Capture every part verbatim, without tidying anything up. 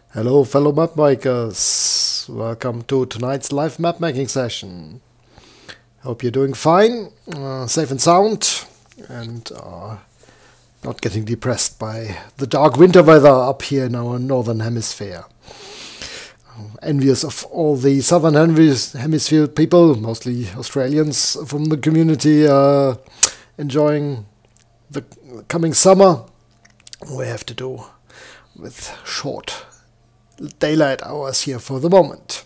Hello fellow map makers, welcome to tonight's live map making session. Hope you're doing fine, uh, safe and sound, and uh, not getting depressed by the dark winter weather up here in our northern hemisphere. Uh, envious of all the southern hemisphere people, mostly Australians from the community, uh, enjoying the coming summer. We have to do with short daylight hours here for the moment.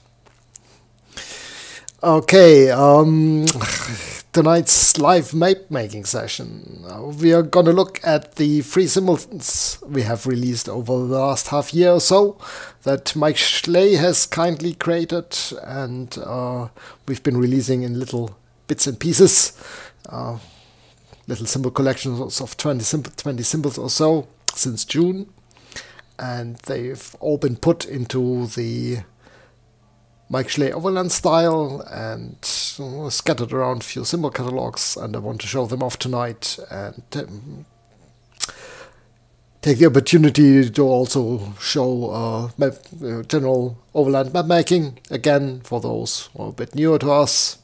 Okay, um, tonight's live map making session. Uh, we are going to look at the free symbols we have released over the last half year or so that Mike Schley has kindly created, and uh, we've been releasing in little bits and pieces, uh, little symbol collections of twenty, sim twenty symbols or so since June. And they've all been put into the Mike Schley Overland style and uh, scattered around a few symbol catalogs, and I want to show them off tonight and um, take the opportunity to also show uh, map, uh, general Overland map making, again for those who are a bit newer to us.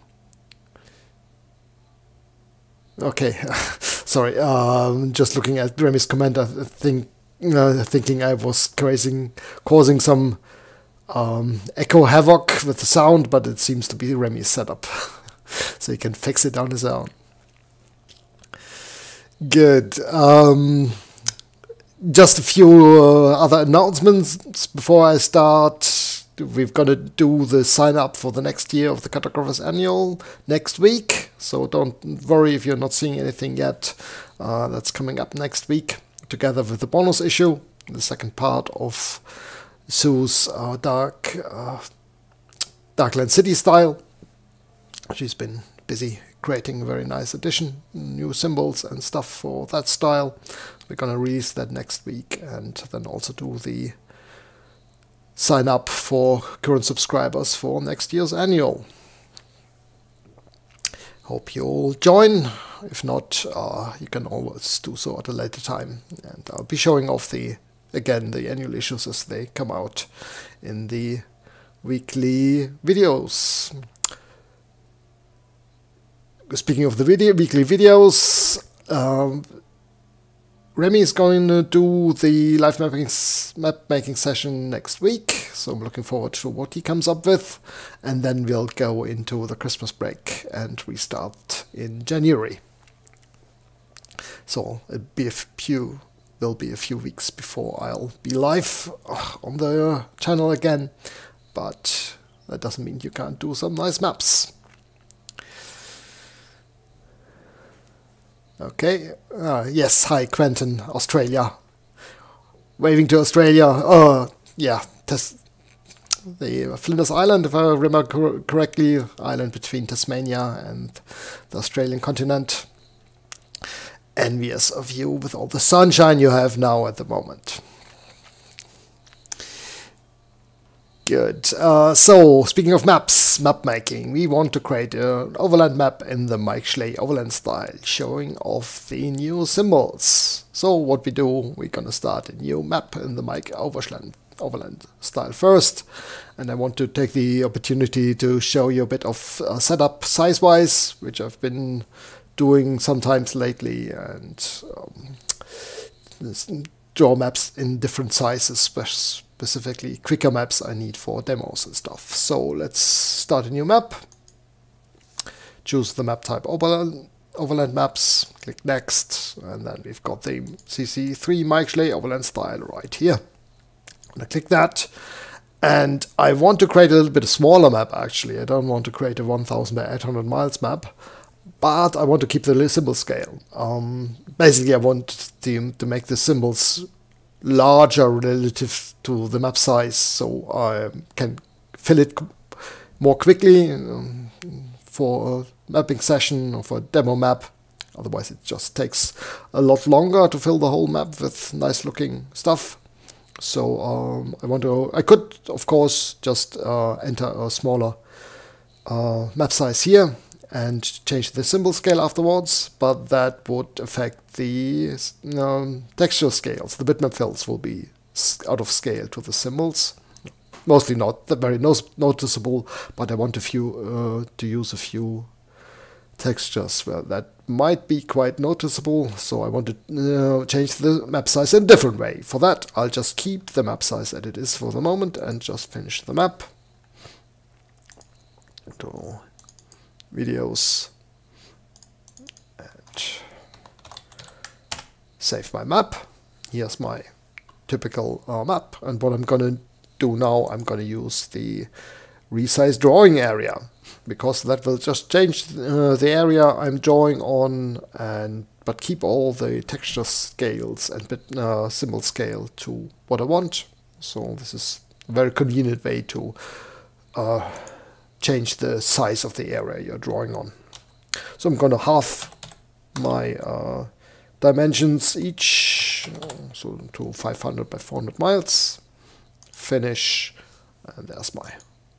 Okay, sorry, um, just looking at Remy's comment, I think Uh, thinking I was causing, causing some um, echo havoc with the sound, but it seems to be Remy's setup, so he can fix it on his own. Good. Um, just a few uh, other announcements before I start. We've got to do the sign up for the next year of the Cartographers Annual next week, so don't worry if you're not seeing anything yet. Uh, that's coming up next week, together with the bonus issue, the second part of Sue's uh, Dark uh, Darkland City style. She's been busy creating a very nice edition, new symbols and stuff for that style. We're gonna release that next week, and then also do the sign up for current subscribers for next year's annual. Hope you'll join. If not, uh, you can always do so at a later time, and I'll be showing off the again the annual issues as they come out in the weekly videos. Speaking of the video weekly videos, um, Remy is going to do the live mapping map making session next week, so I'm looking forward to what he comes up with, and then we'll go into the Christmas break and restart in January. So it'll be a few, will be a few weeks before I'll be live on the channel again, but that doesn't mean you can't do some nice maps. Okay, uh, yes, hi Quentin, Australia. Waving to Australia. Oh, yeah, Tas the Flinders Island, if I remember cor correctly, island between Tasmania and the Australian continent. Envious of you with all the sunshine you have now at the moment. Good. Uh, so, speaking of maps, map making, we want to create an overland map in the Mike Schley overland style, showing off the new symbols. So, what we do, we're gonna start a new map in the Mike Overland, overland style first, and I want to take the opportunity to show you a bit of uh, setup size-wise, which I've been doing sometimes lately, and um, draw maps in different sizes, specifically quicker maps I need for demos and stuff. So let's start a new map, choose the map type Overland, overland maps, click next, and then we've got the C C three Mike Schley overland style right here. I'm gonna click that, and I want to create a little bit smaller map actually. I don't want to create a one thousand by eight hundred miles map, but I want to keep the symbol scale. Um, basically, I want to, to make the symbols larger relative to the map size, so I can fill it more quickly um, for a mapping session or for a demo map. Otherwise, it just takes a lot longer to fill the whole map with nice looking stuff. So um, I want to. I could, of course, just uh, enter a smaller uh, map size here and change the symbol scale afterwards, but that would affect the um, texture scales. The bitmap fills will be out of scale to the symbols. Mostly not that very no noticeable, but I want a few uh, to use a few textures where that might be quite noticeable. So I want to uh, change the map size in a different way. For that, I'll just keep the map size as it is for the moment and just finish the map. To videos and save my map. Here's my typical uh, map, and what I'm gonna do now, I'm gonna use the resize drawing area, because that will just change uh, the area I'm drawing on, and but keep all the texture scales and bit, uh, symbol scale to what I want. So this is a very convenient way to uh, change the size of the area you're drawing on. So I'm going to halve my uh, dimensions each, uh, so to five hundred by four hundred miles. Finish, and there's my.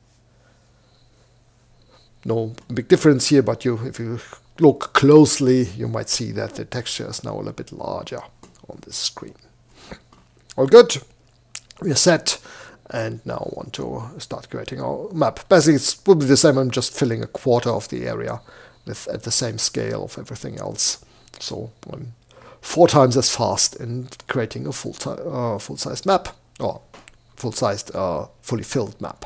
No big difference here, but you, if you look closely, you might see that the texture is now a little bit larger on this screen. All good. We're set. And now I want to start creating our map. Basically, it will be the same. I'm just filling a quarter of the area with at the same scale of everything else. So I'm four times as fast in creating a full uh, full-sized map, or full-sized, uh, fully filled map.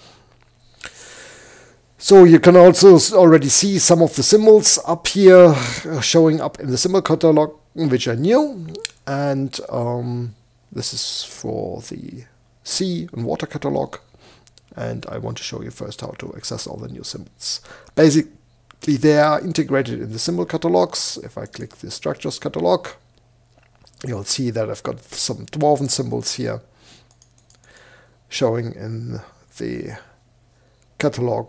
So you can also already see some of the symbols up here uh, showing up in the symbol catalog, which are new. And um, this is for the sea and water catalog, and I want to show you first how to access all the new symbols. Basically, they are integrated in the symbol catalogs. If I click the structures catalog, you'll see that I've got some dwarven symbols here showing in the catalog.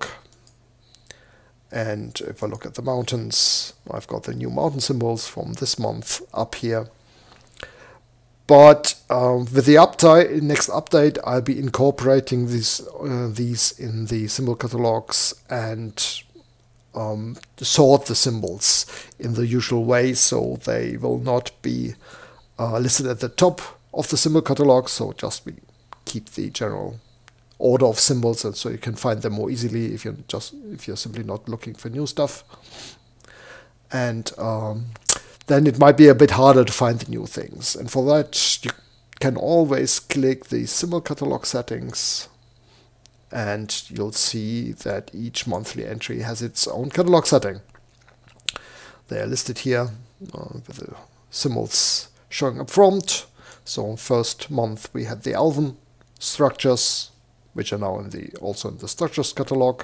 And if I look at the mountains, I've got the new mountain symbols from this month up here. But um, with the update, next update, I'll be incorporating these uh, these in the symbol catalogs and um, sort the symbols in the usual way, so they will not be uh, listed at the top of the symbol catalog. So just we keep the general order of symbols, and so you can find them more easily if you're just if you're simply not looking for new stuff. And um, then it might be a bit harder to find the new things. And for that, you can always click the symbol catalog settings, and you'll see that each monthly entry has its own catalog setting. They are listed here uh, with the symbols showing up front. So first month we had the Elven structures, which are now in the also in the structures catalog.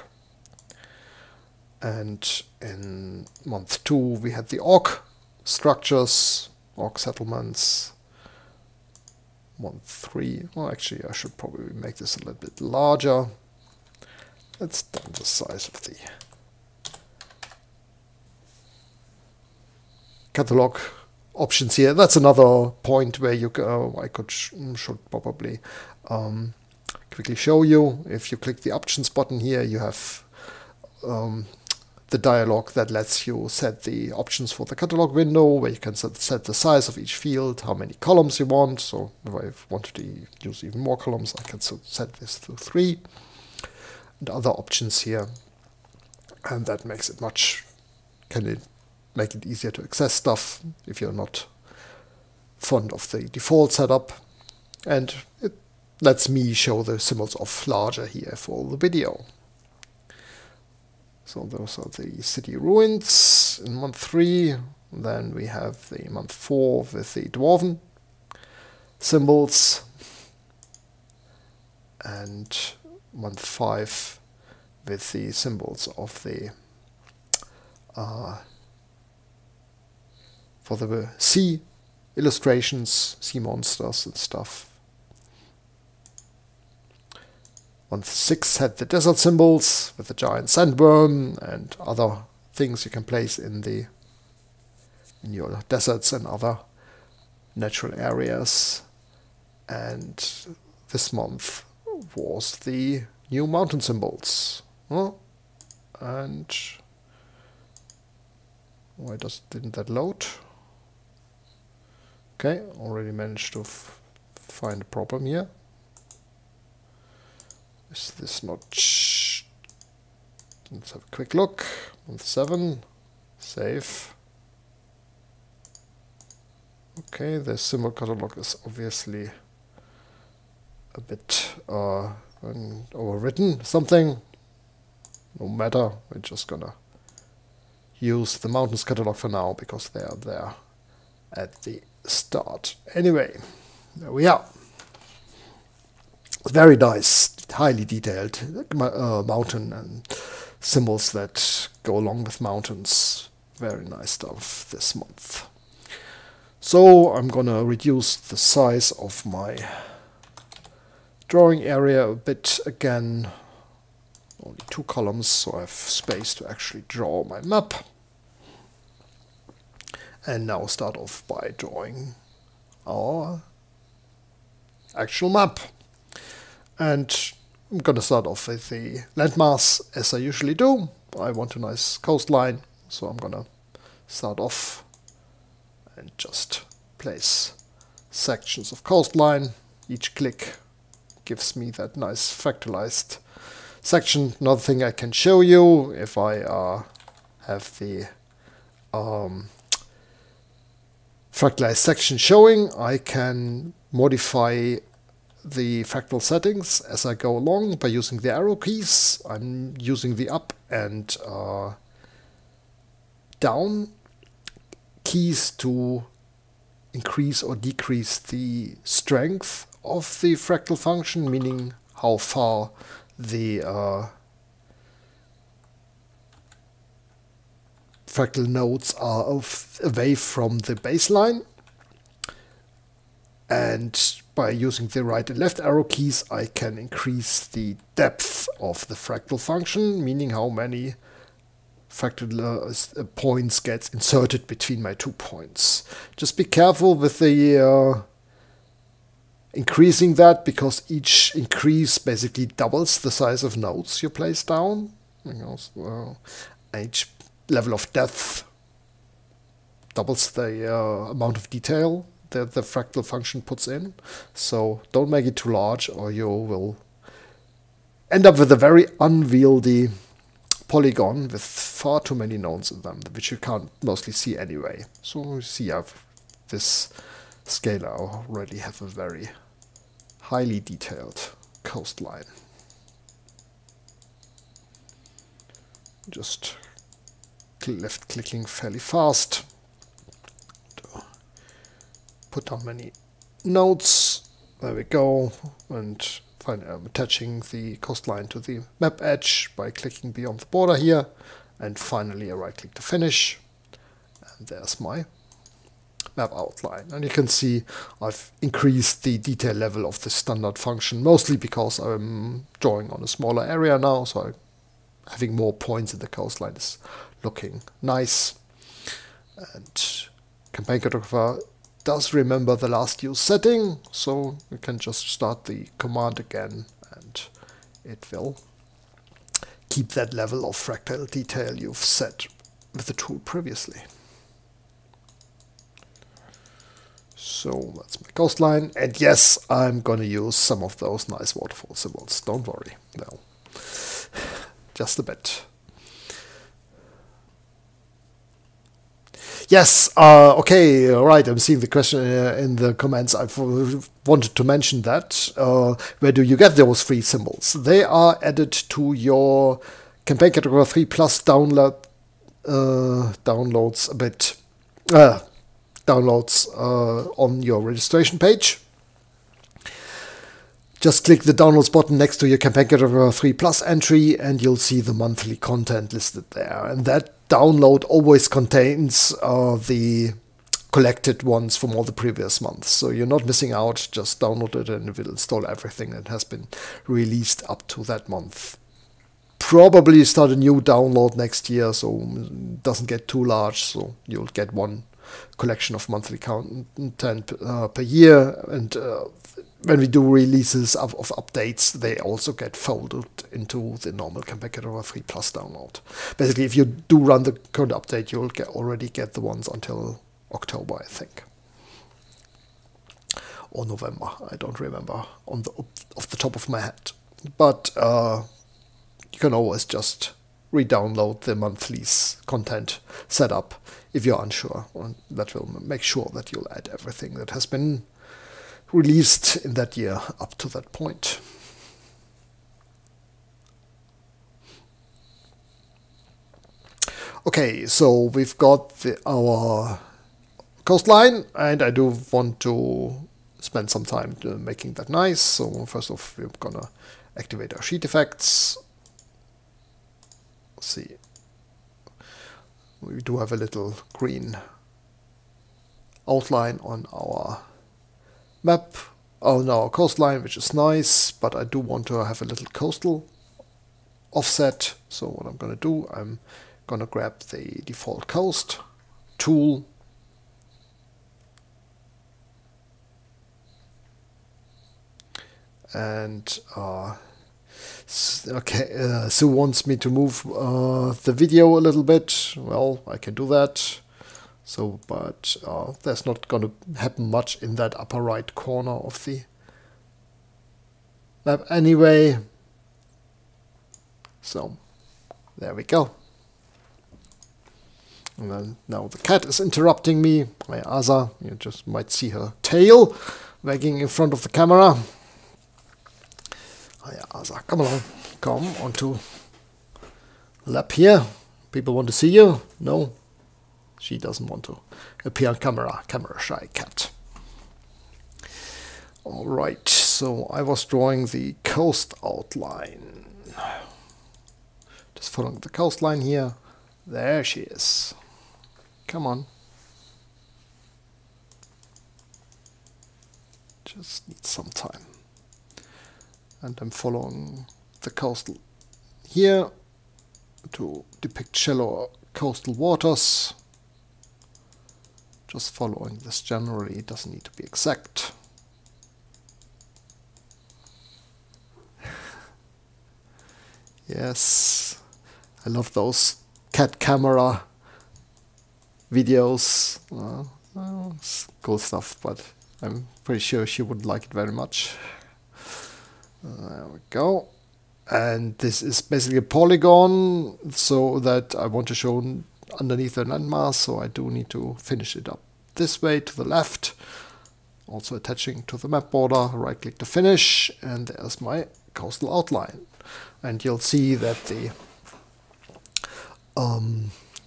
And in month two we had the Orc structures, Orc settlements. Month three, well actually I should probably make this a little bit larger. Let's down the size of the catalog options here. That's another point where you go, I could sh should probably um, quickly show you. If you click the options button here, you have um, the dialog that lets you set the options for the catalog window, where you can set, set the size of each field, how many columns you want. So if I wanted to use even more columns, I can set this to three, and other options here. And that makes it much, can it make it easier to access stuff if you're not fond of the default setup. And it lets me show the symbols of larger here for the video. So those are the city ruins in month three. Then we have the month four with the dwarven symbols, and month five with the symbols of the uh, for the sea illustrations, sea monsters and stuff. Month six had the desert symbols with the giant sandworm and other things you can place in the in your deserts and other natural areas. And this month was the new mountain symbols. Huh? And why does didn't that load? Okay, already managed to f find a problem here. Is this not... Let's have a quick look. Month seven. Save. Okay, the symbol catalog is obviously a bit uh, overwritten. Something. No matter. We're just gonna use the mountains catalog for now because they are there at the start. Anyway, there we are. Very nice, highly detailed uh, mountain and symbols that go along with mountains. Very nice stuff this month. So I'm gonna reduce the size of my drawing area a bit again. Only two columns, so I have space to actually draw my map. And now start off by drawing our actual map. And I'm going to start off with the landmass as I usually do. I want a nice coastline, so I'm going to start off and just place sections of coastline. Each click gives me that nice fractalized section. Another thing I can show you, if I uh, have the um, fractalized section showing, I can modify the fractal settings as I go along by using the arrow keys. I'm using the up and uh, down keys to increase or decrease the strength of the fractal function, meaning how far the uh, fractal nodes are of, away from the baseline. And by using the right and left arrow keys, I can increase the depth of the fractal function, meaning how many fractal uh, points gets inserted between my two points. Just be careful with the uh, increasing that, because each increase basically doubles the size of nodes you place down. You know, so, uh, each level of depth doubles the uh, amount of detail that the fractal function puts in. So don't make it too large, or you will end up with a very unwieldy polygon with far too many nodes in them, which you can't mostly see anyway. So you see, I've this scale I already have a very highly detailed coastline. Just left clicking fairly fast. Put down many nodes. There we go. And finally I'm attaching the coastline to the map edge by clicking beyond the border here. And finally I right click to finish. And there's my map outline. And you can see I've increased the detail level of the standard function, mostly because I'm drawing on a smaller area now, so I'm having more points in the coastline is looking nice. And Campaign Cartographer does remember the last use setting, so you can just start the command again and it will keep that level of fractal detail you've set with the tool previously. So that's my coastline, and yes, I'm gonna use some of those nice waterfall symbols, don't worry, no, just a bit. Yes, uh, okay, all right, I'm seeing the question uh, in the comments. I wanted to mention that. Uh, where do you get those free symbols? They are added to your Campaign Cartographer three Plus download, uh, downloads a bit, uh, downloads uh, on your registration page. Just click the downloads button next to your Campaign Cartographer three Plus entry and you'll see the monthly content listed there. And that download always contains uh, the collected ones from all the previous months. So you're not missing out, just download it and it will install everything that has been released up to that month. Probably start a new download next year, so it doesn't get too large, so you'll get one collection of monthly content uh, per year. And uh, when we do releases of, of updates, they also get folded into the normal Campaign Cartographer three Plus download. Basically, if you do run the current update, you'll get, already get the ones until October, I think. or November. I don't remember on the off the top of my head. But uh, you can always just re-download the monthly's content setup if you're unsure. And that will make sure that you'll add everything that has been released in that year up to that point. Okay, so we've got the, our coastline, and I do want to spend some time making that nice. So first off, we're gonna activate our sheet effects. Let's see, we do have a little green outline on our map, on our coastline, which is nice, but I do want to have a little coastal offset. So what I'm gonna do, I'm gonna grab the default coast tool, and uh, okay, uh, Sue wants me to move uh, the video a little bit. Well, I can do that. So, but uh, there's not gonna happen much in that upper right corner of the map anyway. So, there we go. And then now the cat is interrupting me. My Asa, you just might see her tail wagging in front of the camera. Hi Asa, come along, come onto the lap here. People want to see you? No, she doesn't want to appear on camera. Camera shy cat. All right, so I was drawing the coast outline. Just following the coastline here. There she is. Come on. Just need some time. And I'm following the coastal here to depict shallow coastal waters. Just following this generally, it doesn't need to be exact. Yes, I love those cat camera videos. Uh, well, it's cool stuff, but I'm pretty sure she would like it very much. Uh, there we go. And this is basically a polygon, so that I want to show underneath the landmass, so I do need to finish it up this way to the left. Also attaching to the map border, right click to finish, and there's my coastal outline. And you'll see that the um,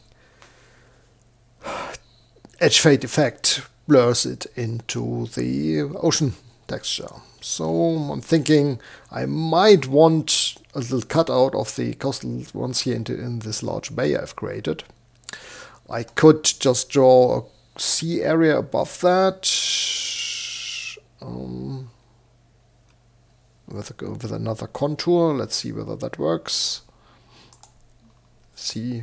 edge fade effect blurs it into the ocean texture. So I'm thinking I might want a little cutout of the coastal ones here into in this large bay I've created. I could just draw a sea area above that um, with, a, with another contour. Let's see whether that works. Sea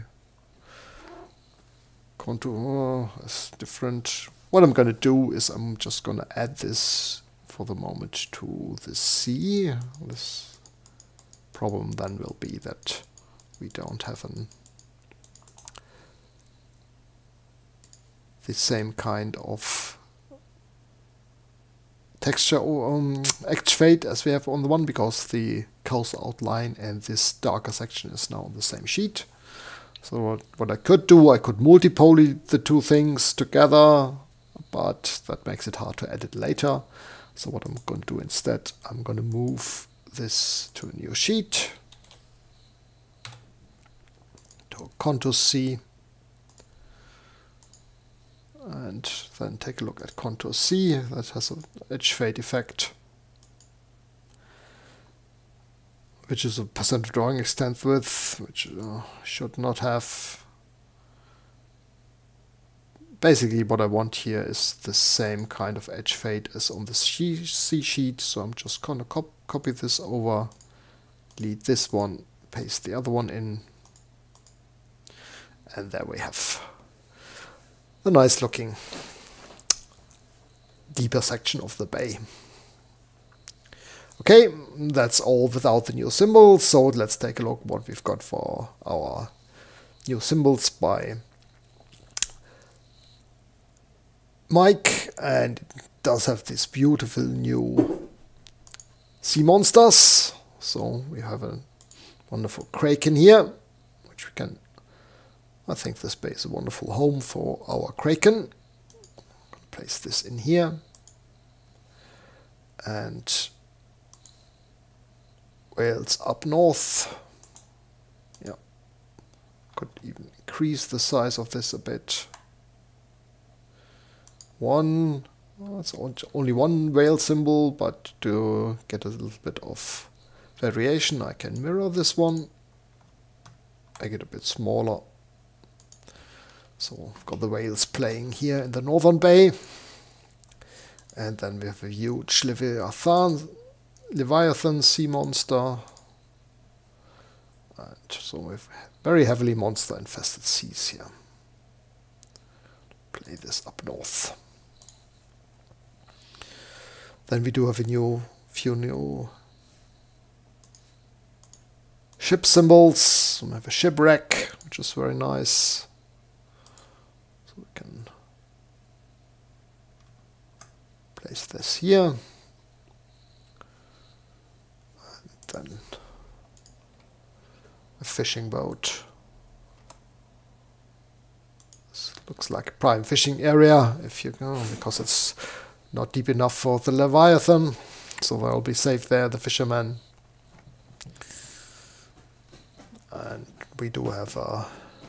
contour is different. What I'm going to do is I'm just going to add this for the moment to the sea. This problem then will be that we don't have an the same kind of texture or um, edge fade as we have on the one, because the coast outline and this darker section is now on the same sheet. So what, what I could do, I could multi-poly the two things together, but that makes it hard to edit later. So what I'm going to do instead, I'm going to move this to a new sheet, to a contour C, and then take a look at contour C. That has an edge fade effect, which is a percent drawing extent width, which uh, should not have. Basically what I want here is the same kind of edge fade as on the C sheet, so I'm just gonna cop copy this over, delete this one, paste the other one in, and there we have a nice looking deeper section of the bay. Okay, that's all without the new symbols, so let's take a look what we've got for our new symbols by Mike, and does have these beautiful new sea monsters. So we have a wonderful kraken here, which we can, I think this bay is a wonderful home for our kraken. Place this in here. And whales up north. Yeah, could even increase the size of this a bit. One, well, it's only one whale symbol, but to get a little bit of variation, I can mirror this one, make it a bit smaller. So I've got the whales playing here in the northern bay. And then we have a huge Leviathan, Leviathan sea monster. And so we have very heavily monster infested seas here. Play this up north. Then we do have a new few new ship symbols. We have a shipwreck, which is very nice. So we can place this here. And then a fishing boat. This looks like a prime fishing area if you go, because it's not deep enough for the Leviathan, so they'll be safe there, the fishermen. And we do have a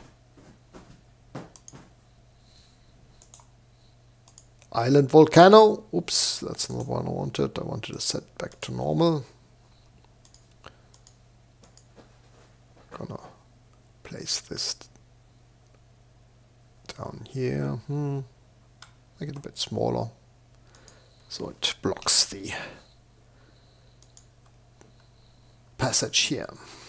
island volcano. Oops, that's not the one I wanted. I wanted to set back to normal. Gonna place this down here. Hmm. Make it a bit smaller, so it blocks the passage here.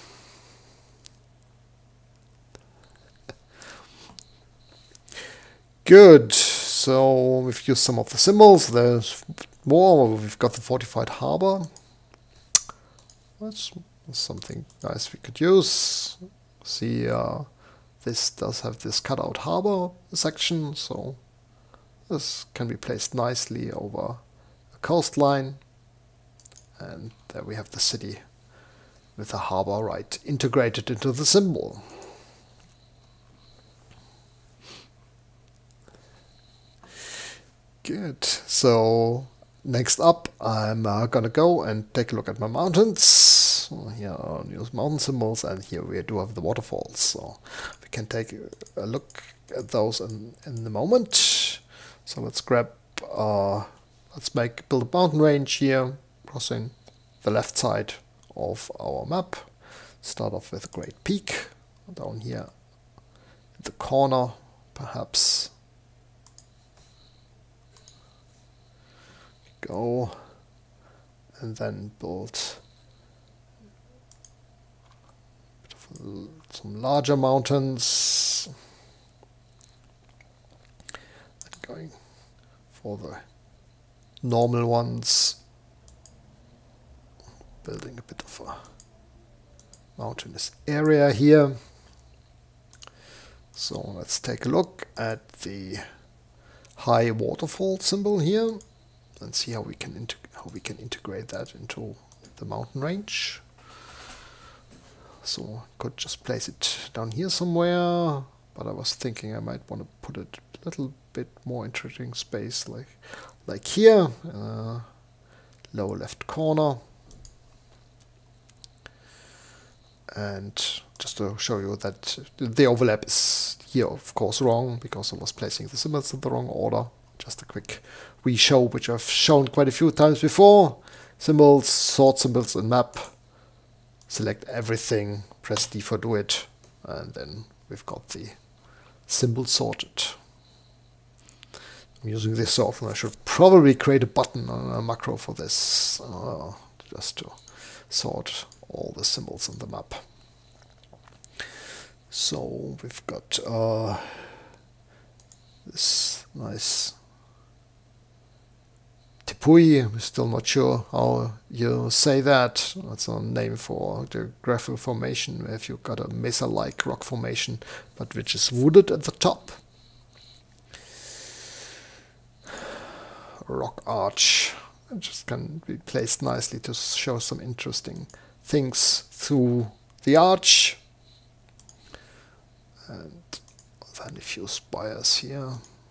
Good. So we've used some of the symbols. There's more. We've got the fortified harbor. That's something nice we could use. See, uh, this does have this cutout harbor section, so this can be placed nicely over a coastline. And there we have the city with the harbor right integrated into the symbol. Good. So next up, I'm uh, gonna go and take a look at my mountains. So here are new mountain symbols, and here we do have the waterfalls. So we can take a look at those in in the moment. So let's grab, uh, let's make build a mountain range here, crossing the left side of our map. Start off with a great peak down here in the corner, perhaps. Go and then build some larger mountains, and going for the normal ones, building a bit of a mountainous area here. So let's take a look at the high waterfall symbol here and see how we can how we can integrate that into the mountain range. So I could just place it down here somewhere, but I was thinking I might want to put it a little bit more interesting space, like like here, uh, lower left corner. And just to show you that the overlap is here, of course, wrong, because I was placing the symbols in the wrong order. Just a quick re-show, which I've shown quite a few times before. Symbols, sort symbols, and map. Select everything, press D for do it, and then we've got the symbol sorted. I'm using this so often, I should probably create a button on a macro for this, uh, just to sort all the symbols on the map. So we've got uh, this nice Tepui. I'm still not sure how you say that. That's a name for the geographical formation if you've got a mesa-like rock formation, but which is wooded at the top. rock arch. It just can be placed nicely to show some interesting things through the arch. And then a few spires here.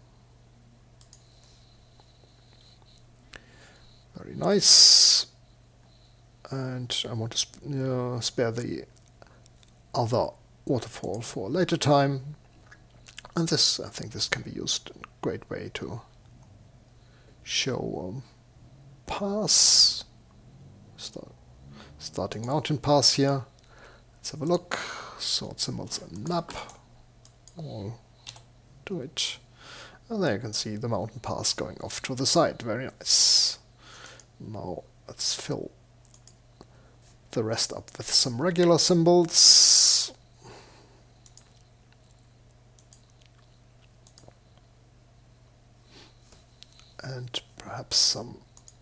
Very nice. And I want to sp uh, spare the other waterfall for a later time. And this, I think this can be used in a great way to show um, pass. Start, starting mountain pass here. Let's have a look. Sword symbols and map. I'll do it. And there you can see the mountain pass going off to the side. Very nice. Now let's fill the rest up with some regular symbols. And perhaps some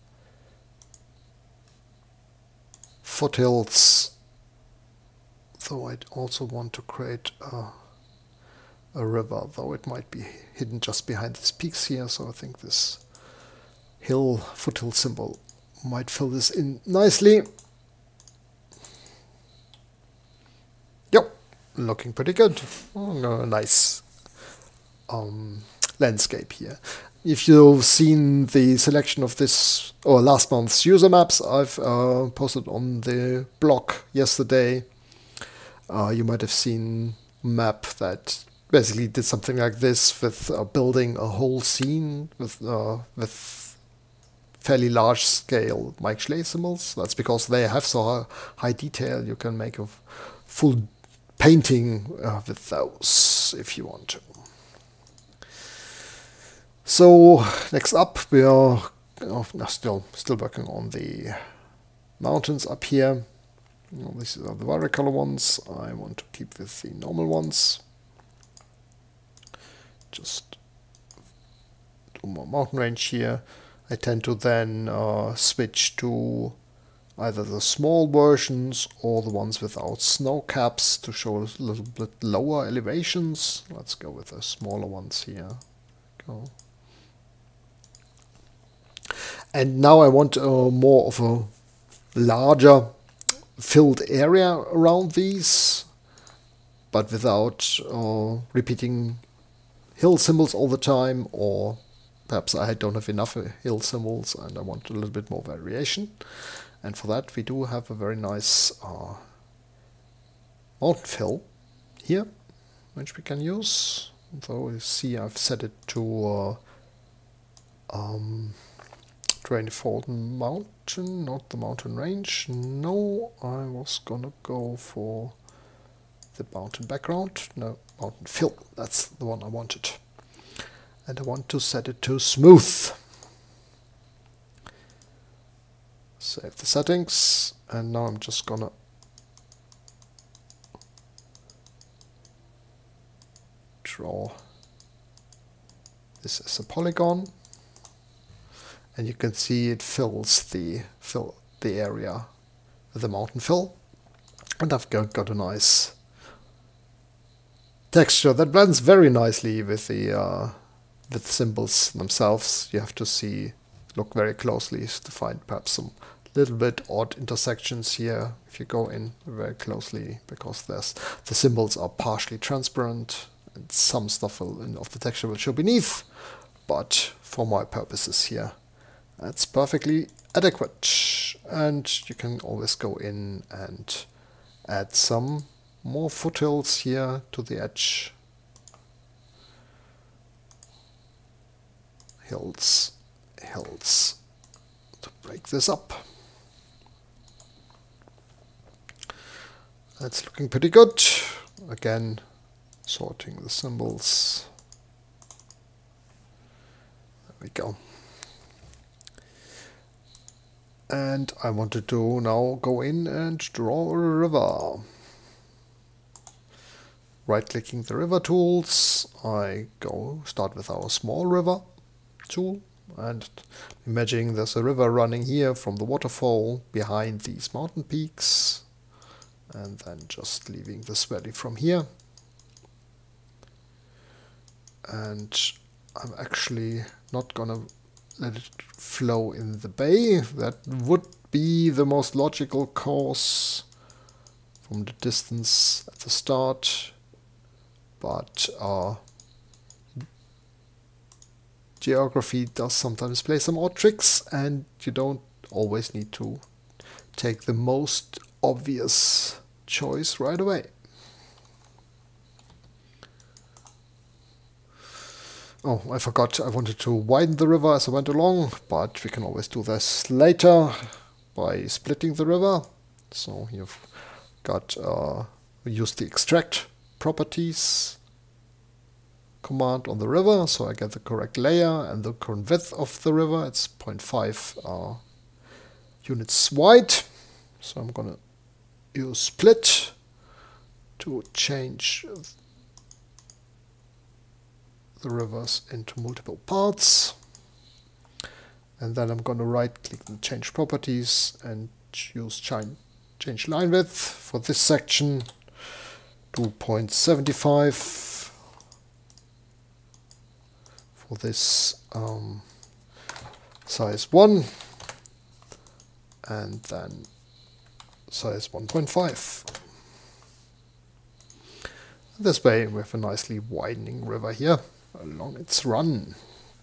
foothills. Though I'd also want to create a, a river, though it might be hidden just behind these peaks here, so I think this hill foothill symbol might fill this in nicely. Yep, looking pretty good. Oh, nice um, landscape here. If you've seen the selection of this or last month's user maps I've uh, posted on the blog yesterday, uh, you might have seen a map that basically did something like this, with uh, building a whole scene with uh, with fairly large scale Mike Schley symbols. That's because they have so high detail. You can make a full painting uh, with those if you want to. So next up we are oh, still still working on the mountains up here. Well, these are the watercolor ones. I want to keep with the normal ones. Just do more mountain range here. I tend to then uh, switch to either the small versions or the ones without snow caps to show a little bit lower elevations. Let's go with the smaller ones here. Go. And now I want uh, more of a larger filled area around these, but without uh, repeating hill symbols all the time, or perhaps I don't have enough hill symbols and I want a little bit more variation. And for that we do have a very nice uh, mountain fill here, which we can use. Though you see I've set it to uh, um, Drain Fallen Mountain, not the mountain range. No, I was gonna go for the mountain background. No, mountain fill. That's the one I wanted. And I want to set it to smooth. Save the settings, and now I'm just gonna draw this as a polygon. And you can see it fills the fill the area with the mountain fill, and I've got, got a nice texture that blends very nicely with the uh, with symbols themselves. You have to see, look very closely to find perhaps some little bit odd intersections here if you go in very closely, because there's the symbols are partially transparent and some stuff will, of the texture will show beneath, but for my purposes here, that's perfectly adequate. And you can always go in and add some more foothills here to the edge. Hills, hills, to break this up. That's looking pretty good. Again, sorting the symbols. There we go. And I wanted to now go in and draw a river. Right-clicking the river tools, I go start with our small river tool, and imagining there's a river running here from the waterfall behind these mountain peaks, and then just leaving this valley from here. And I'm actually not gonna let it flow in the bay. That would be the most logical course from the distance at the start, but uh, geography does sometimes play some odd tricks, and you don't always need to take the most obvious choice right away. Oh, I forgot, I wanted to widen the river as I went along, but we can always do this later by splitting the river. So you've got, uh, we use the extract properties command on the river, so I get the correct layer and the current width of the river. It's zero point five uh, units wide. So I'm gonna use split to change the rivers into multiple parts, and then I'm going to right click and change properties and use change line width for this section to zero point seven five, for this um, size one, and then size one point five. This way we have a nicely widening river here along its run.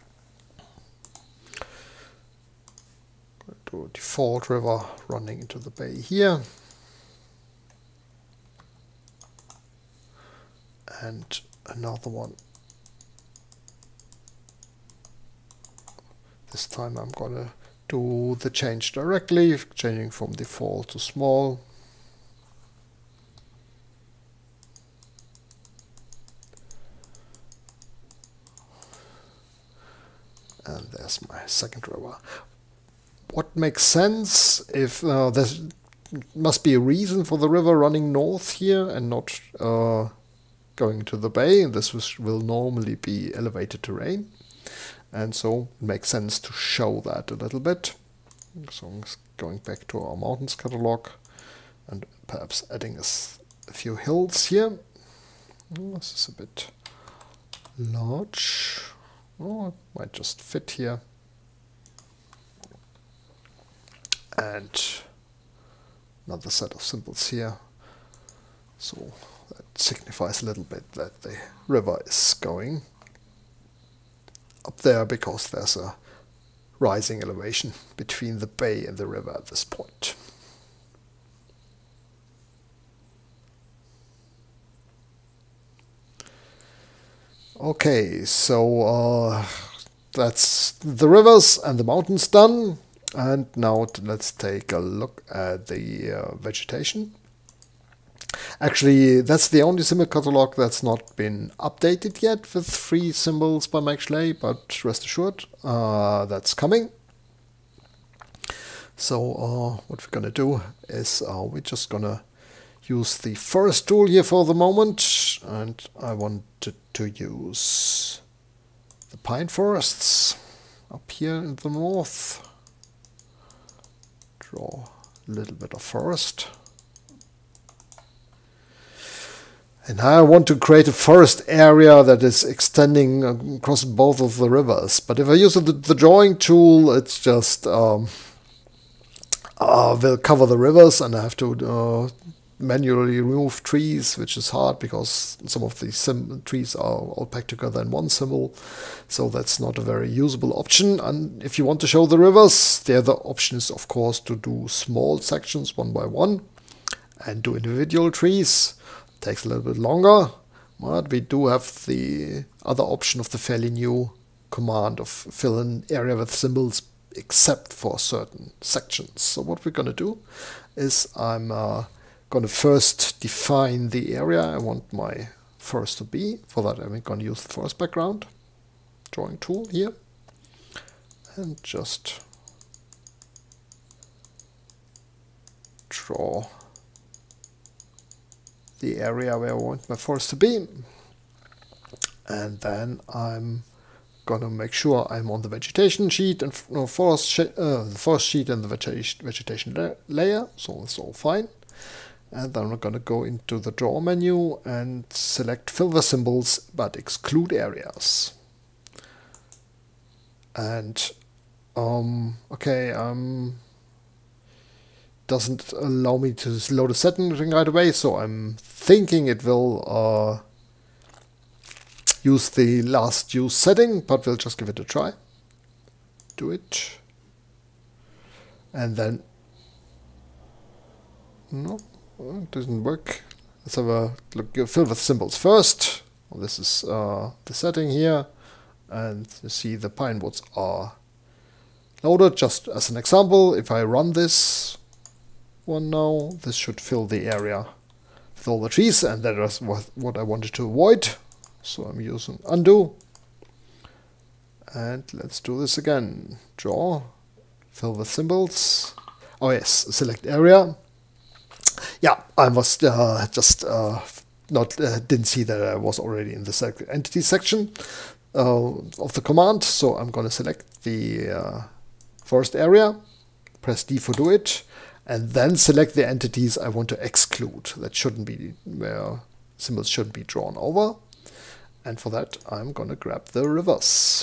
Go to a default river running into the bay here, and another one. This time I'm gonna do the change directly, changing from default to small. And there's my second river. What makes sense, if uh, there must be a reason for the river running north here and not uh, going to the bay, and this was, will normally be elevated terrain, and so it makes sense to show that a little bit. So I'm going back to our mountains catalog and perhaps adding a, a few hills here. Oh, this is a bit large. Oh, it might just fit here. And another set of symbols here. So that signifies a little bit that the river is going up there, because there's a rising elevation between the bay and the river at this point. Okay, so uh, that's the rivers and the mountains done, and now let's take a look at the uh, vegetation. Actually, that's the only symbol catalog that's not been updated yet with three symbols by Mike Schley, but rest assured, uh, that's coming. So uh, what we're gonna do is uh, we're just gonna use the forest tool here for the moment, and I wanted to use the pine forests up here in the north. Draw a little bit of forest. And I want to create a forest area that is extending across both of the rivers. But if I use the, the drawing tool, it's just um, uh, will cover the rivers, and I have to uh, manually remove trees, which is hard because some of the sim trees are all packed together in one symbol. So that's not a very usable option. And if you want to show the rivers, the other option is, of course, to do small sections one by one and do individual trees. Takes a little bit longer, but we do have the other option of the fairly new command of fill an area with symbols except for certain sections. So what we're going to do is I'm uh, going to first define the area I want my forest to be. For that I'm going to use the forest background drawing tool here and just draw the area where I want my forest to be, and then I'm gonna make sure I'm on the vegetation sheet and no, forest sh uh, the forest sheet and the vegetation vegetation la layer, so it's all fine. And then I'm gonna go into the draw menu and select fill the symbols but exclude areas. And Um, okay, um, doesn't allow me to load a setting right away, so I'm thinking it will uh, use the last use setting, but we'll just give it a try. Do it. And then... No, it doesn't work. Let's have a look. Fill with symbols first. Well, this is uh, the setting here. And you see the pine woods are loaded. Just as an example, if I run this one now, this should fill the area with all the trees, and that is what, what I wanted to avoid. So I'm using undo. And let's do this again. Draw, fill with symbols. Oh yes, select area. Yeah, I was uh, just uh, not uh, didn't see that I was already in the select entity section uh, of the command. So I'm going to select the uh, forest area, press D for do it, and then select the entities I want to exclude. That shouldn't be where symbols shouldn't be drawn over. And for that, I'm going to grab the rivers.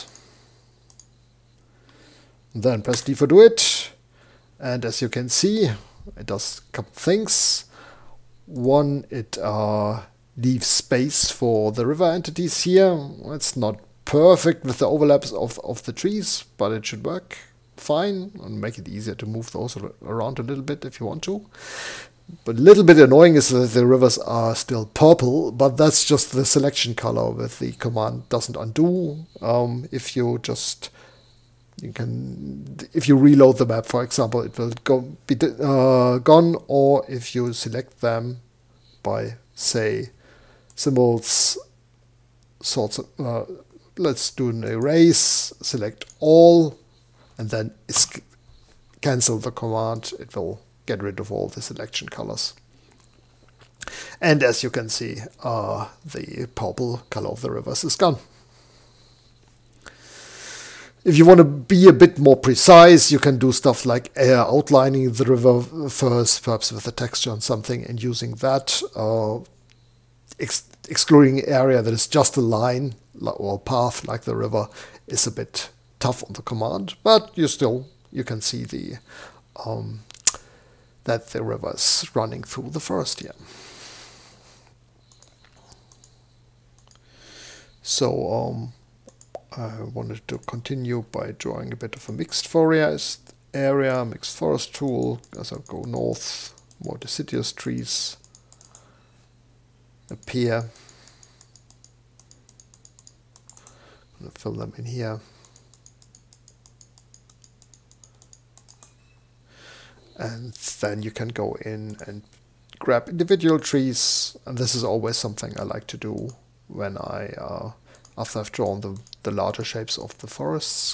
Then press D for do it, and as you can see, it does a couple things. One, it uh, leaves space for the river entities here. It's not perfect with the overlaps of, of the trees, but it should work fine and make it easier to move those around a little bit if you want to. But a little bit annoying is that the rivers are still purple, but that's just the selection color with the command doesn't undo. Um, if you just... You can, if you reload the map, for example, it will go be uh, gone, or if you select them by, say, symbols, sorts of, uh, let's do an erase, select all, and then cancel the command. It will get rid of all the selection colors. And as you can see, uh, the purple color of the rivers is gone. If you want to be a bit more precise, you can do stuff like uh, outlining the river first, perhaps with a texture on something, and using that, uh, ex excluding area that is just a line or path like the river is a bit tough on the command, but you still, you can see the um, that the river is running through the forest here. So, um, I wanted to continue by drawing a bit of a mixed forest area, mixed forest tool. As I go north, more deciduous trees appear. I'm going to fill them in here. And then you can go in and grab individual trees. And this is always something I like to do when I uh, after I've drawn the, the larger shapes of the forests.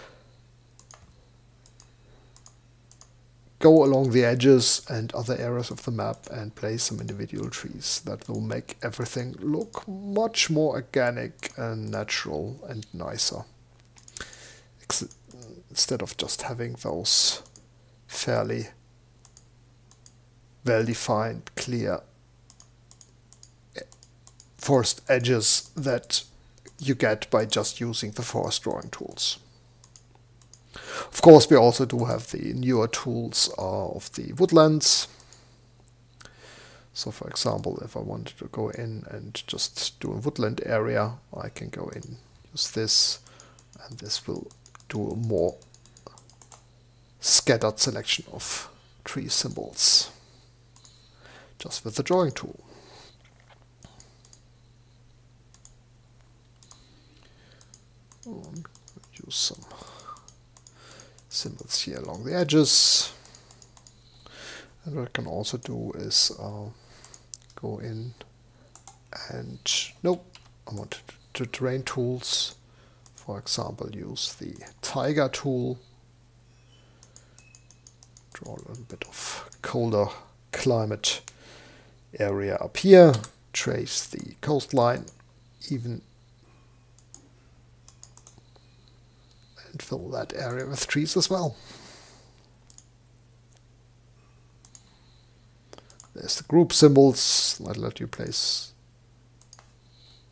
Go along the edges and other areas of the map and place some individual trees. That will make everything look much more organic and natural and nicer. Ex instead of just having those fairly well-defined, clear forest edges that you get by just using the forest drawing tools. Of course, we also do have the newer tools uh, of the woodlands. So for example, if I wanted to go in and just do a woodland area, I can go in, use this, and this will do a more scattered selection of tree symbols, just with the drawing tool. Um, use some symbols here along the edges. And what I can also do is uh, go in and, nope, I want to terrain tools. For example, use the tiger tool. Draw a little bit of colder climate area up here. Trace the coastline even and fill that area with trees as well. There's the group symbols that let you place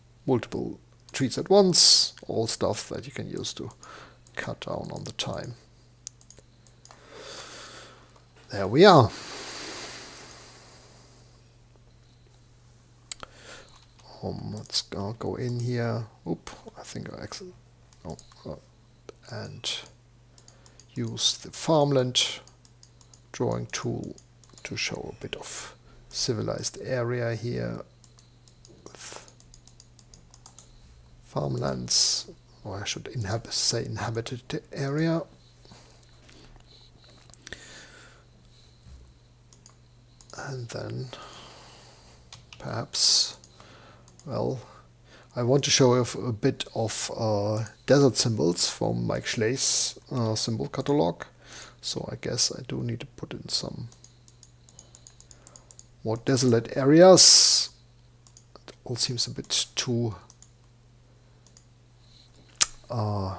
multiple trees at once, all stuff that you can use to cut down on the time there we are. Um, let's go, go in here. Oop, I think I actually... Oh, uh, and use the farmland drawing tool to show a bit of civilized area here with farmlands, or I should inhabit, say inhabited area. And then perhaps, well, I want to show off a bit of uh, desert symbols from Mike Schley's uh, symbol catalog. So I guess I do need to put in some more desolate areas. It all seems a bit too uh,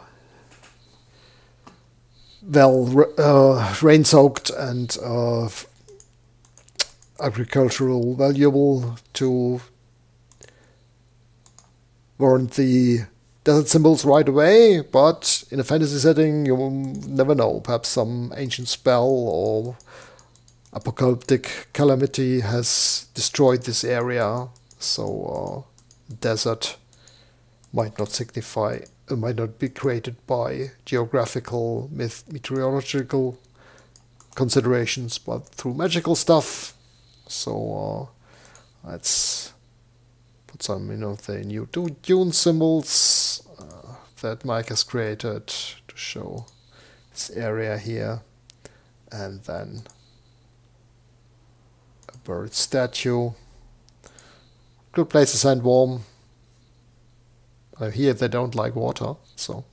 well uh, rain-soaked and uh, agricultural valuable to warrant the desert symbols right away, but in a fantasy setting you never know. Perhaps some ancient spell or apocalyptic calamity has destroyed this area, so uh, desert might not signify, uh, might not be created by geographical, myth, meteorological considerations, but through magical stuff. So uh, let's put some, you know, the new dune symbols uh, that Mike has created to show this area here, and then a bird statue. Good place to sand warm. I hear they don't like water, so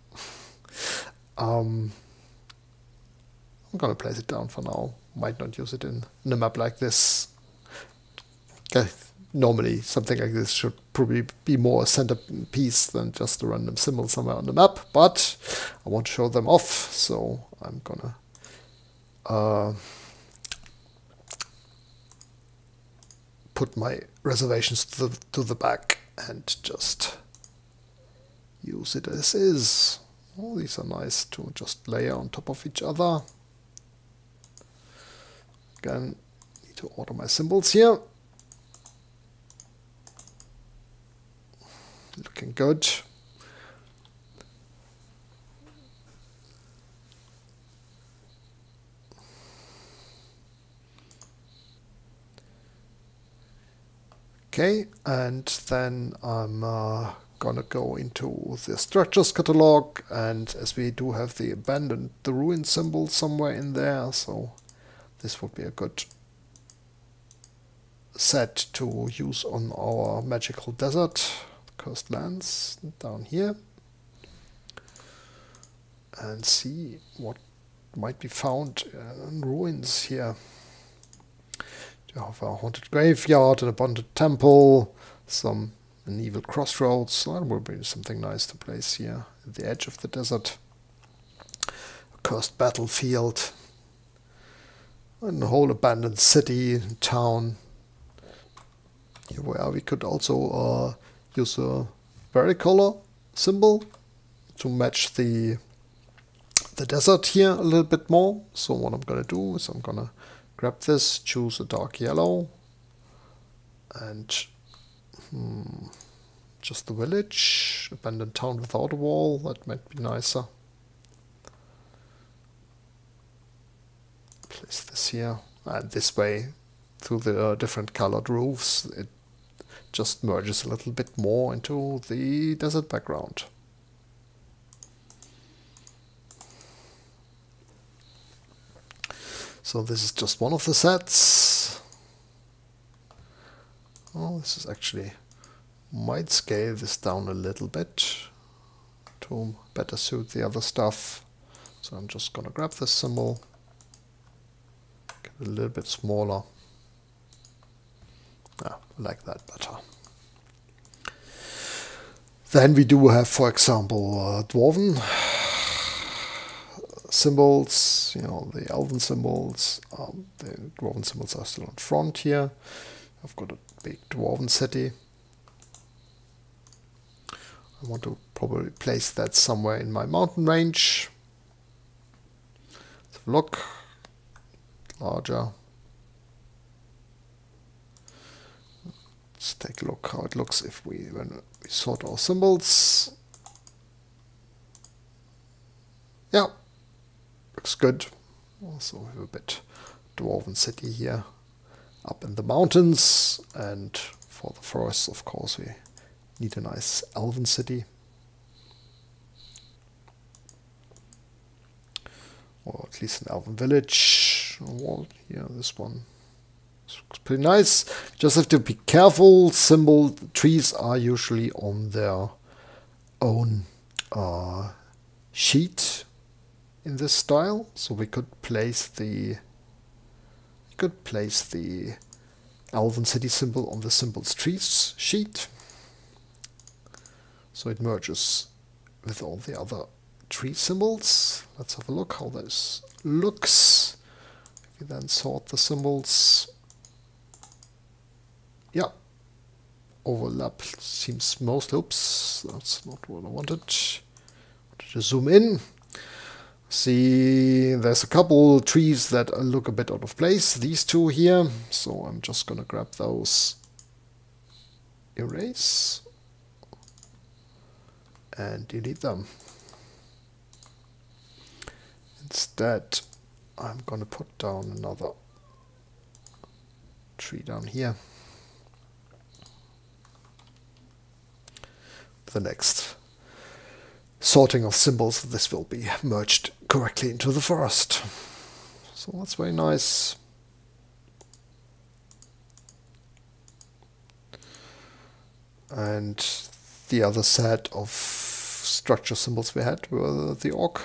um, I'm gonna place it down for now. Might not use it in, in a map like this. Okay. Normally, something like this should probably be more a centerpiece than just a random symbol somewhere on the map, but I want to show them off, so I'm gonna uh, put my reservations to the, to the back and just use it as is. Oh, these are nice to just layer on top of each other. Again, need to order my symbols here. Looking good. Okay, and then I'm uh, gonna go into the structures catalog, and as we do have the abandoned, the ruin symbol somewhere in there, so this would be a good set to use on our magical desert. Cursed lands down here, and see what might be found in ruins here. You have a haunted graveyard, an abandoned temple, some an evil crossroads. That would be something nice to place here at the edge of the desert. A cursed battlefield, and a whole abandoned city, town, where we could also uh, use a varicolor symbol to match the the desert here a little bit more. So what I'm gonna do is I'm gonna grab this, choose a dark yellow, and hmm, just the village, abandoned town without a wall. That might be nicer. Place this here, and this way, through the uh, different colored roofs, it just merges a little bit more into the desert background. So this is just one of the sets. Oh, this is actually, might scale this down a little bit to better suit the other stuff. So I'm just gonna grab this symbol, get it a little bit smaller. Ah, I like that better. Then we do have, for example, uh, dwarven symbols, you know, the elven symbols. Um, the dwarven symbols are still on front here. I've got a big dwarven city. I want to probably place that somewhere in my mountain range. Let's have a look. larger. Let's take a look how it looks if we when we sort our symbols. Yeah, looks good. Also we have a bit dwarven city here up in the mountains, and for the forests of course we need a nice elven city. Or at least an elven village. A wall here, this one. This looks pretty nice. Just have to be careful. Symbol trees are usually on their own uh, sheet in this style. So we could place the we could place the elven city symbol on the symbols trees sheet. So it merges with all the other tree symbols. Let's have a look how this looks. If we then sort the symbols. Yeah. Overlap seems most. Oops, that's not what I wanted. Wanted to zoom in. See, there's a couple trees that look a bit out of place. These two here. So I'm just gonna grab those. Erase. And delete them. Instead, I'm going to put down another tree down here. The next sorting of symbols, this will be merged correctly into the forest. So that's very nice. And the other set of structure symbols we had were the orc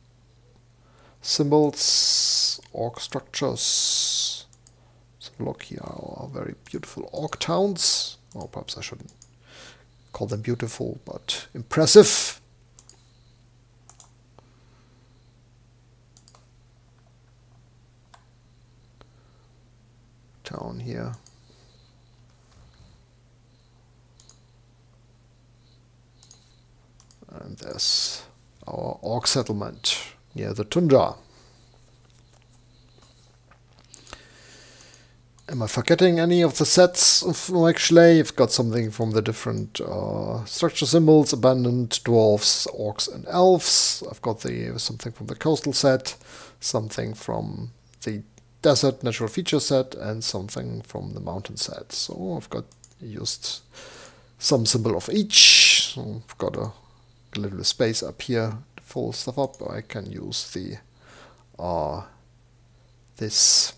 symbols, orc structures. So look, here are very beautiful orc towns. Or perhaps I shouldn't call them beautiful, but impressive. Town here. And there's our orc settlement near the tundra. Am I forgetting any of the sets of Mike Schley? I've got something from the different uh, structure symbols, abandoned, dwarves, orcs and elves. I've got the something from the coastal set, something from the desert natural feature set, and something from the mountain set. So I've got used some symbol of each. So I've got a a little space up here to fill stuff up. I can use the uh, this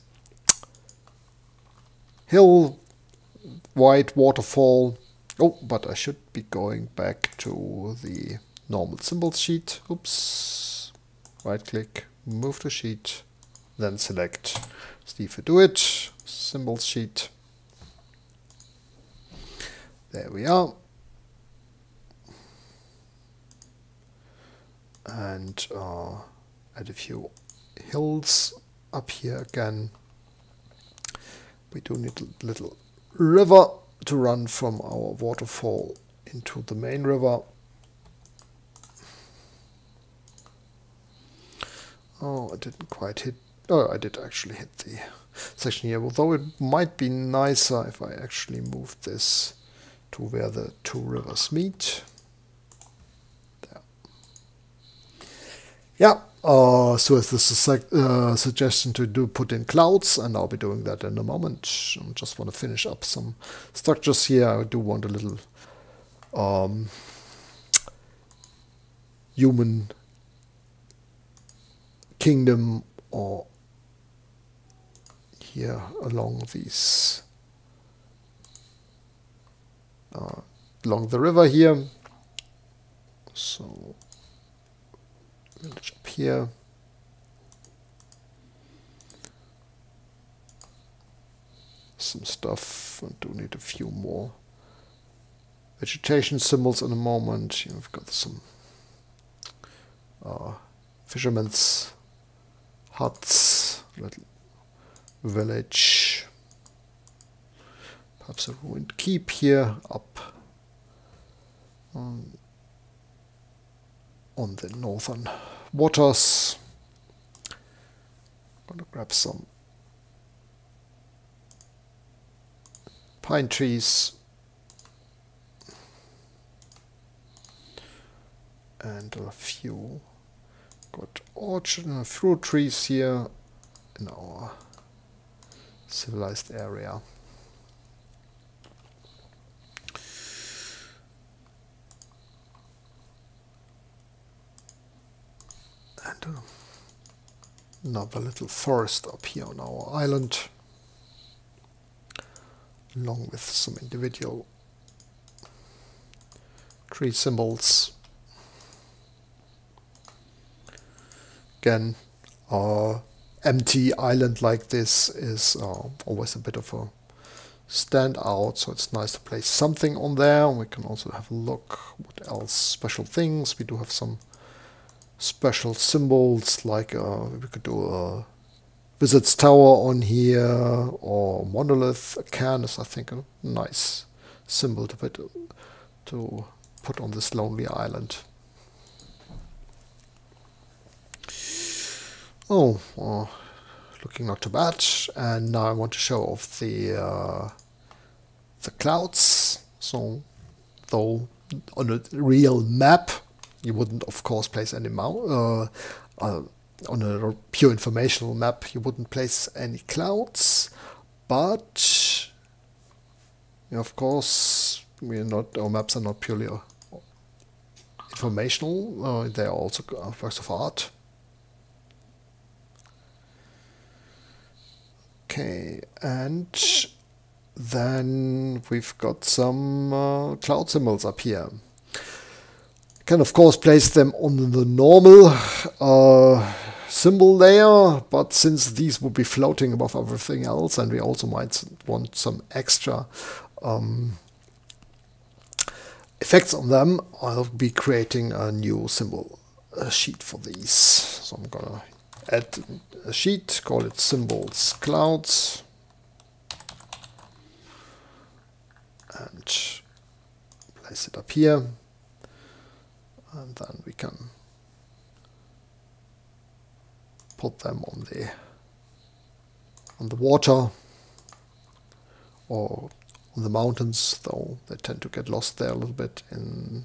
hill, white waterfall. Oh, but I should be going back to the normal symbols sheet. Oops. Right click, move to sheet, then select. See if I do it. Symbols sheet. There we are. And uh, add a few hills up here again. We do need a little river to run from our waterfall into the main river. Oh, I didn't quite hit. Oh, I did actually hit the section here, although it might be nicer if I actually moved this to where the two rivers meet. Yeah, uh, so it's this uh, suggestion to do put in clouds, and I'll be doing that in a moment. I just want to finish up some structures here. I do want a little um, human kingdom or here along these uh, along the river here. So village up here. Some stuff. I do need a few more vegetation symbols in a moment. You know, we've got some uh, fishermen's huts, little village. Perhaps a ruined keep here up um, on the northern waters. I'm gonna grab some pine trees, and a few good orchard and fruit trees here in our civilized area. And uh, another little forest up here on our island, along with some individual tree symbols. Again, our empty island like this is uh, always a bit of a standout, so it's nice to place something on there. We can also have a look what else special things. We do have some special symbols, like uh, we could do a Wizard's Tower on here, or monolith. A cairn is, I think, a nice symbol to put, to put on this lonely island. Oh, uh, looking not too bad. And now I want to show off the uh, the clouds. So, though on a real map, you wouldn't, of course, place any mount. Uh, uh, on a pure informational map, you wouldn't place any clouds. But, of course, we are not. Our maps are not purely uh, informational. Uh, they are also uh, works of art. Okay, and then we've got some uh, cloud symbols up here. You can of course place them on the normal uh, symbol layer, but since these will be floating above everything else, and we also might want some extra um, effects on them, I'll be creating a new symbol a sheet for these. So I'm gonna add a sheet, call it symbols clouds, and place it up here, and then we can put them on the on the water or on the mountains, though they tend to get lost there a little bit in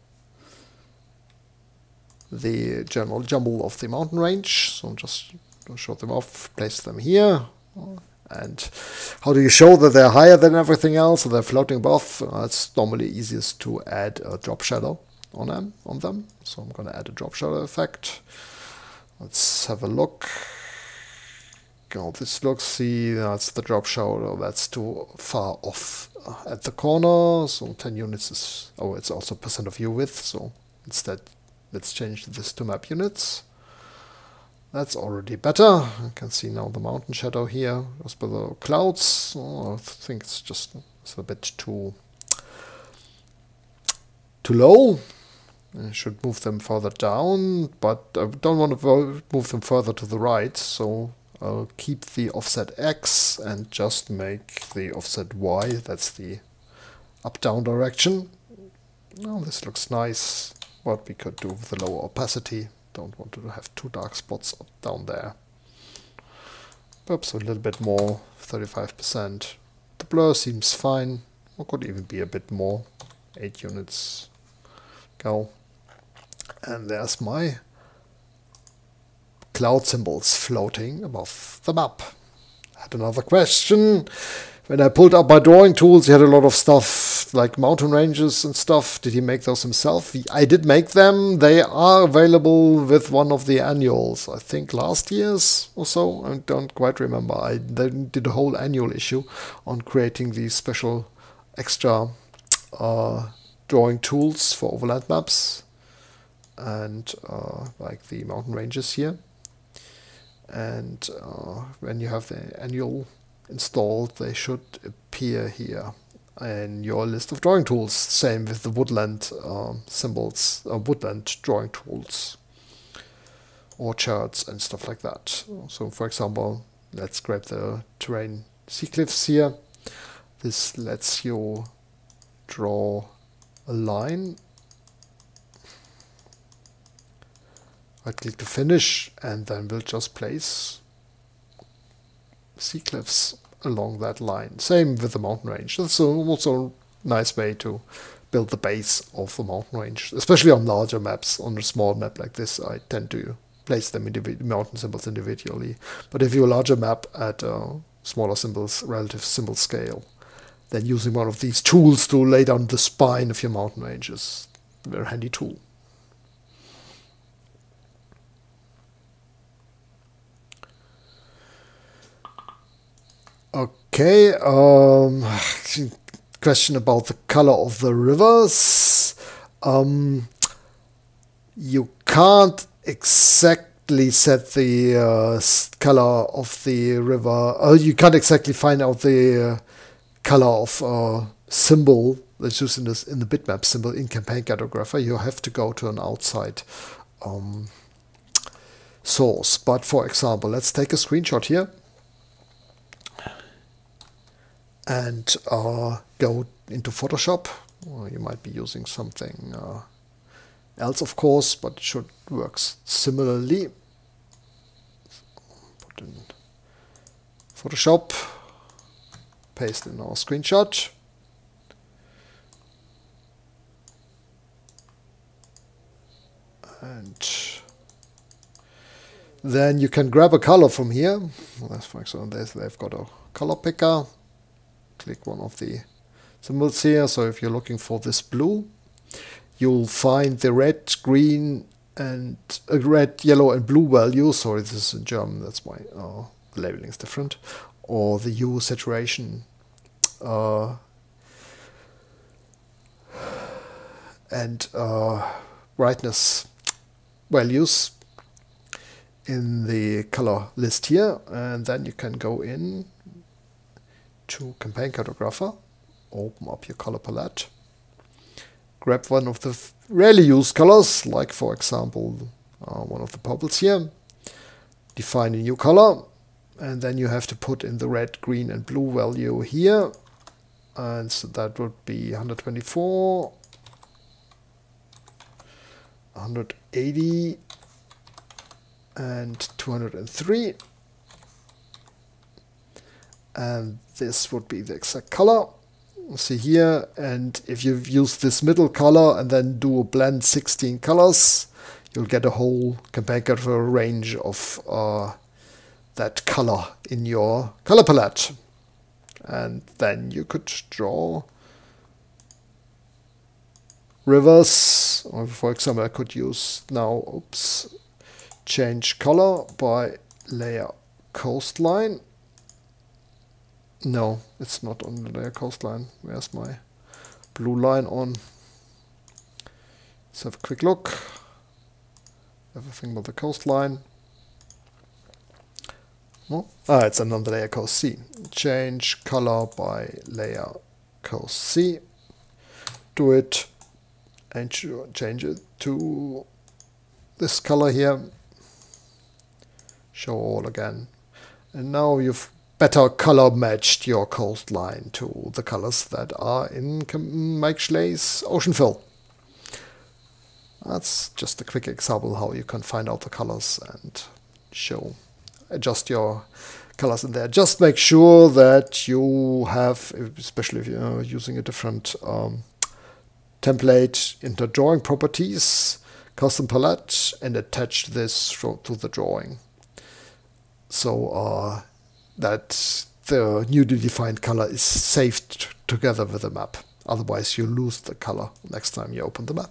the general jumble of the mountain range. So just show them off, place them here. And how do you show that they're higher than everything else, so they're floating above? Uh, it's normally easiest to add a drop shadow on them. On them. So I'm going to add a drop shadow effect. Let's have a look. How this looks. See, that's the drop shadow. That's too far off uh, at the corner. So ten units is. Oh, it's also percent of view width. So instead, let's change this to map units. That's already better. I can see now the mountain shadow here goes below clouds. Oh, I think it's just it's a bit too too low. I should move them further down, but I don't want to move them further to the right. So I'll keep the offset X and just make the offset Y. That's the up-down direction. Oh, this looks nice. What we could do with the lower opacity. Don't want to have two dark spots up down there. Perhaps a little bit more, thirty-five percent. The blur seems fine. Or could even be a bit more. Eight units. Go. And there's my cloud symbols floating above the map. I had another question. When I pulled up my drawing tools, he had a lot of stuff like mountain ranges and stuff. Did he make those himself? I did make them. They are available with one of the annuals. I think last year's or so. I don't quite remember. I did a whole annual issue on creating these special extra uh, drawing tools for overland maps. And uh, like the mountain ranges here. And uh, when you have the annual installed, they should appear here in your list of drawing tools. Same with the woodland um, symbols, uh, woodland drawing tools, orchards and stuff like that. So for example, let's grab the terrain sea cliffs here. This lets you draw a line. Right click to finish, and then we'll just place sea cliffs along that line. Same with the mountain range. That's also a nice way to build the base of the mountain range, especially on larger maps. On a small map like this, I tend to place them individually, mountain symbols individually. But if you have a larger map at uh, smaller symbols, relative symbol scale, then using one of these tools to lay down the spine of your mountain range is a very handy tool. Okay, um, question about the color of the rivers. Um, you can't exactly set the uh, color of the river. Uh, you can't exactly find out the uh, color of uh, symbol that's used in this in the bitmap symbol in campaign cartographer. You have to go to an outside um, source. But for example, let's take a screenshot here and uh, go into Photoshop. Well, you might be using something uh, else, of course, but it should work similarly. Put in Photoshop, paste in our screenshot. And then you can grab a color from here. Well, for example, they've got a color picker. Click one of the symbols here. So if you're looking for this blue, you'll find the red, green, and uh, red, yellow, and blue value. Sorry, this is in German. That's why uh, the labeling is different. Or the hue saturation uh, and uh, brightness values in the color list here, and then you can go in to campaign cartographer, open up your color palette, grab one of the rarely used colors, like for example uh, one of the purples here, define a new color, and then you have to put in the red, green, and blue value here, and so that would be one hundred twenty-four, one hundred eighty, and two hundred three. And this would be the exact color. See here, and if you use this middle color and then do a blend sixteen colors, you'll get a whole campaign cartographer range of uh, that color in your color palette. And then you could draw rivers, or for example, I could use now, oops, change color by layer coastline. No, it's not on the layer coastline. Where's my blue line on? Let's have a quick look. Everything but the coastline. No? Ah, it's on the layer coast C. Change color by layer coast C. Do it and change it to this color here. Show all again. And now you've better color matched your coastline to the colors that are in Mike Schley's Ocean Fill. That's just a quick example how you can find out the colors and show, adjust your colors in there. Just make sure that you have, especially if you're using a different um, template, into drawing properties, custom palette, and attach this to the drawing. So uh, that the newly defined color is saved together with the map. Otherwise you lose the color next time you open the map.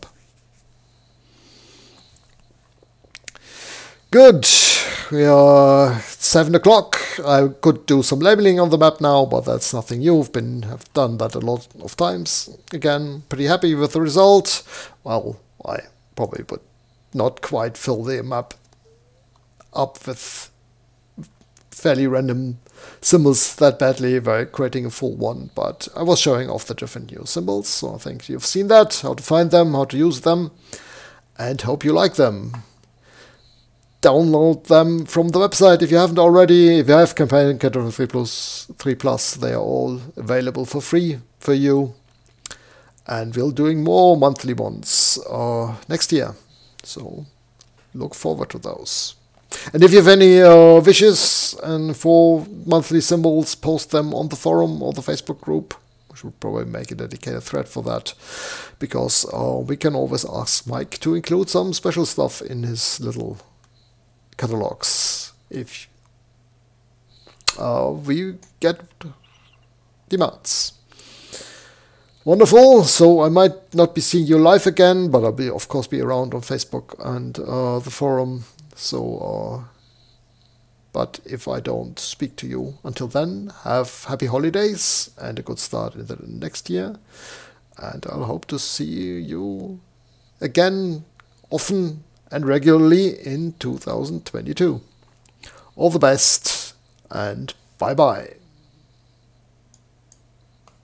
Good. We are seven o'clock. I could do some labeling on the map now, but that's nothing new. I've been have done that a lot of times. Again, pretty happy with the result. Well, I probably would not quite fill the map up with fairly random symbols that badly by creating a full one, but I was showing off the different new symbols, so I think you've seen that, how to find them, how to use them, and hope you like them. Download them from the website if you haven't already. If you have Campaign Cartographer three plus, three plus, they are all available for free for you. And we're doing more monthly ones uh, next year, so look forward to those. And if you have any uh, wishes and for monthly symbols, post them on the forum or the Facebook group. We should probably make a dedicated thread for that, because uh, we can always ask Mike to include some special stuff in his little catalogs if uh, we get demands. Wonderful. So I might not be seeing you live again, but I'll be, of course, be around on Facebook and uh, the forum. So, uh, but if I don't speak to you until then, have happy holidays and a good start in the next year. And I'll hope to see you again often and regularly in two thousand twenty-two. All the best and bye bye.